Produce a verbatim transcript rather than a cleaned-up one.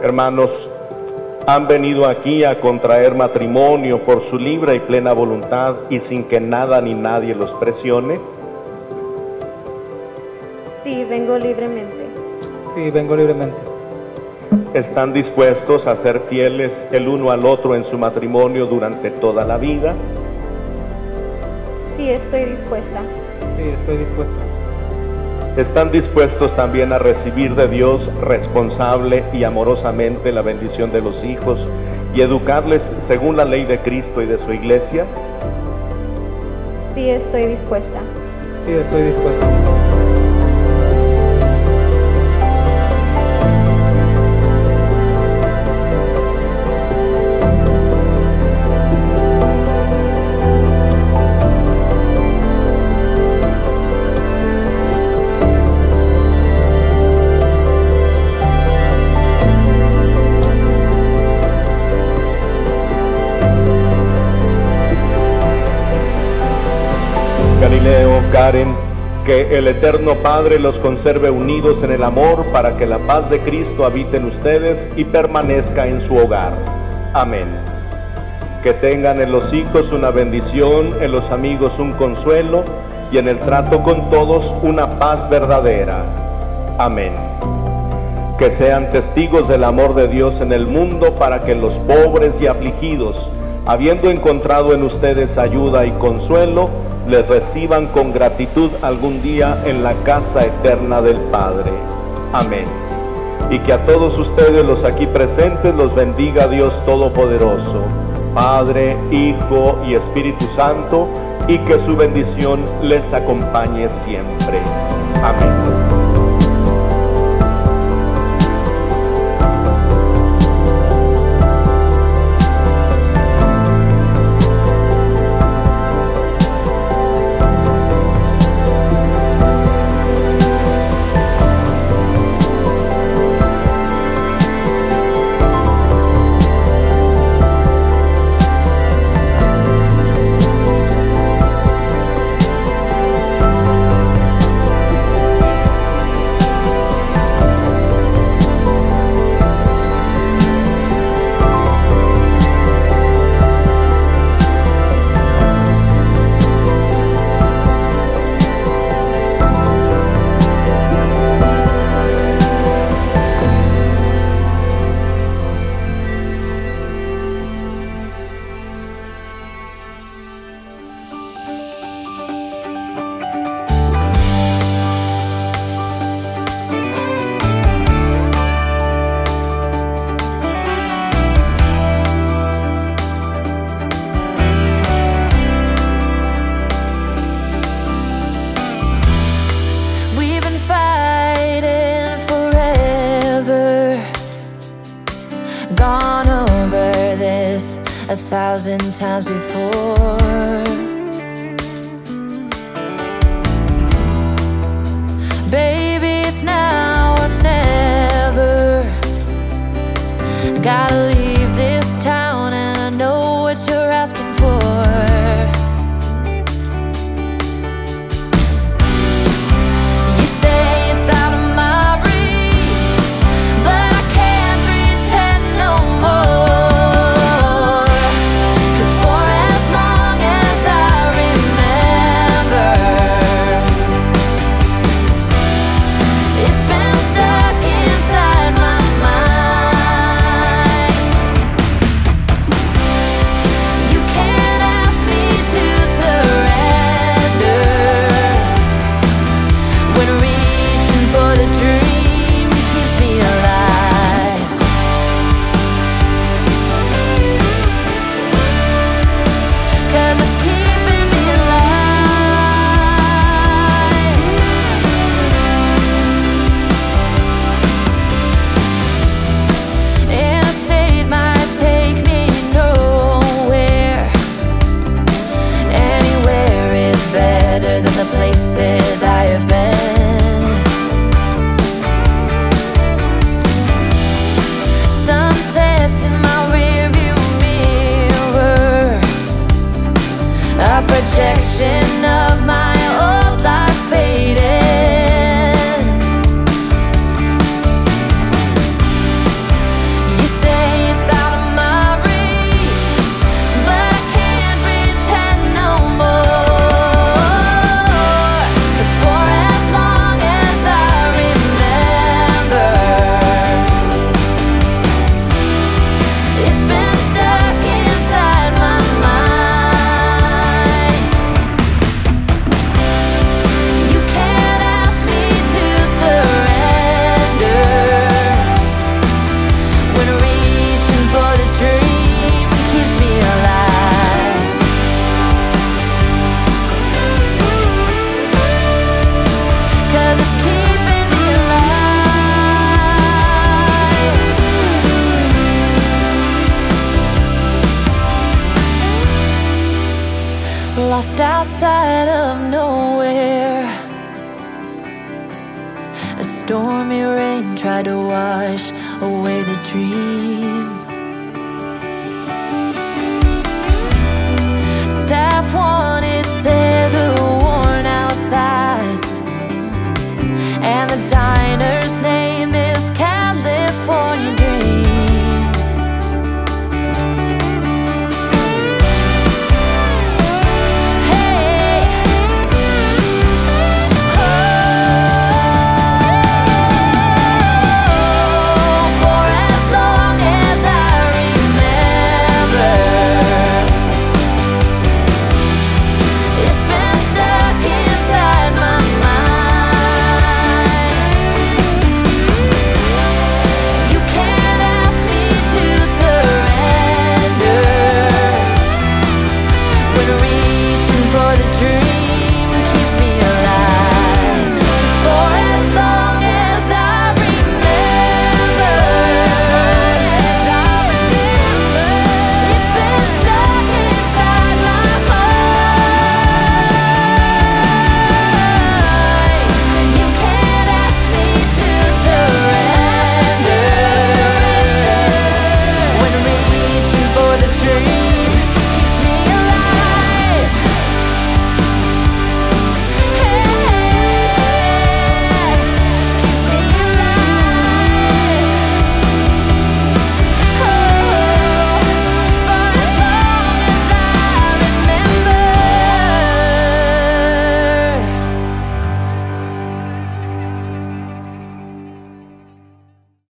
Hermanos, han venido aquí a contraer matrimonio por su libre y plena voluntad y sin que nada ni nadie los presione. Sí, vengo libremente. Sí, vengo libremente. ¿Están dispuestos a ser fieles el uno al otro en su matrimonio durante toda la vida? Sí, estoy dispuesta. Sí, estoy dispuesto. ¿Están dispuestos también a recibir de Dios responsable y amorosamente la bendición de los hijos y educarles según la ley de Cristo y de su iglesia? Sí, estoy dispuesta. Sí, estoy dispuesto. Galileo, Karen, que el Eterno Padre los conserve unidos en el amor para que la paz de Cristo habite en ustedes y permanezca en su hogar. Amén. Que tengan en los hijos una bendición, en los amigos un consuelo y en el trato con todos una paz verdadera. Amén. Que sean testigos del amor de Dios en el mundo para que los pobres y afligidos, habiendo encontrado en ustedes ayuda y consuelo, les reciban con gratitud algún día en la casa eterna del Padre. Amén. Y que a todos ustedes los aquí presentes los bendiga Dios Todopoderoso, Padre, Hijo y Espíritu Santo, y que su bendición les acompañe siempre. Amén. A thousand times before. Baby, it's now or never. Gotta leave this town and I know what you're asking for. You say it's out of my reach, but I can't pretend no more. It's been stuck inside my mind. lost outside of nowhere. A stormy rain tried to wash away the dream.